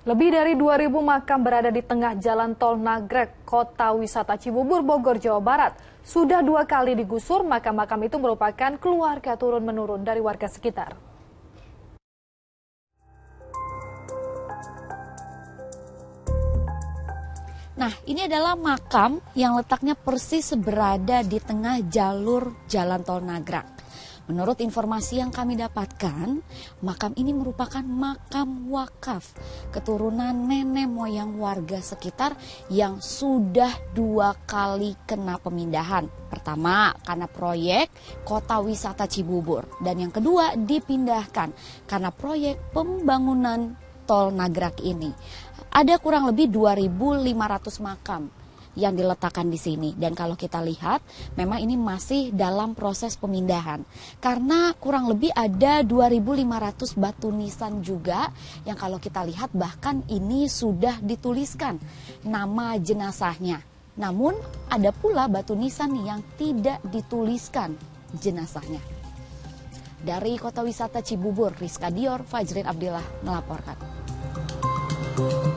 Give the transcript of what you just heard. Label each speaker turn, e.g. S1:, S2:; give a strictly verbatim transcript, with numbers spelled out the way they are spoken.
S1: Lebih dari dua ribu makam berada di tengah jalan tol Nagrek, kota wisata Cibubur, Bogor, Jawa Barat. Sudah dua kali digusur, makam-makam itu merupakan keluarga turun-menurun dari warga sekitar.
S2: Nah, ini adalah makam yang letaknya persis berada di tengah jalur jalan tol Nagrek. Menurut informasi yang kami dapatkan, makam ini merupakan makam wakaf keturunan nenek moyang warga sekitar yang sudah dua kali kena pemindahan. Pertama, karena proyek kota wisata Cibubur, dan yang kedua dipindahkan karena proyek pembangunan tol Nagrek ini. Ada kurang lebih dua ribu lima ratus makam yang diletakkan di sini, dan kalau kita lihat memang ini masih dalam proses pemindahan karena kurang lebih ada dua ribu lima ratus batu nisan juga yang kalau kita lihat bahkan ini sudah dituliskan nama jenazahnya. Namun ada pula batu nisan yang tidak dituliskan jenazahnya. Dari Kota Wisata Cibubur, Rizka Dior, Fajrin Abdillah melaporkan.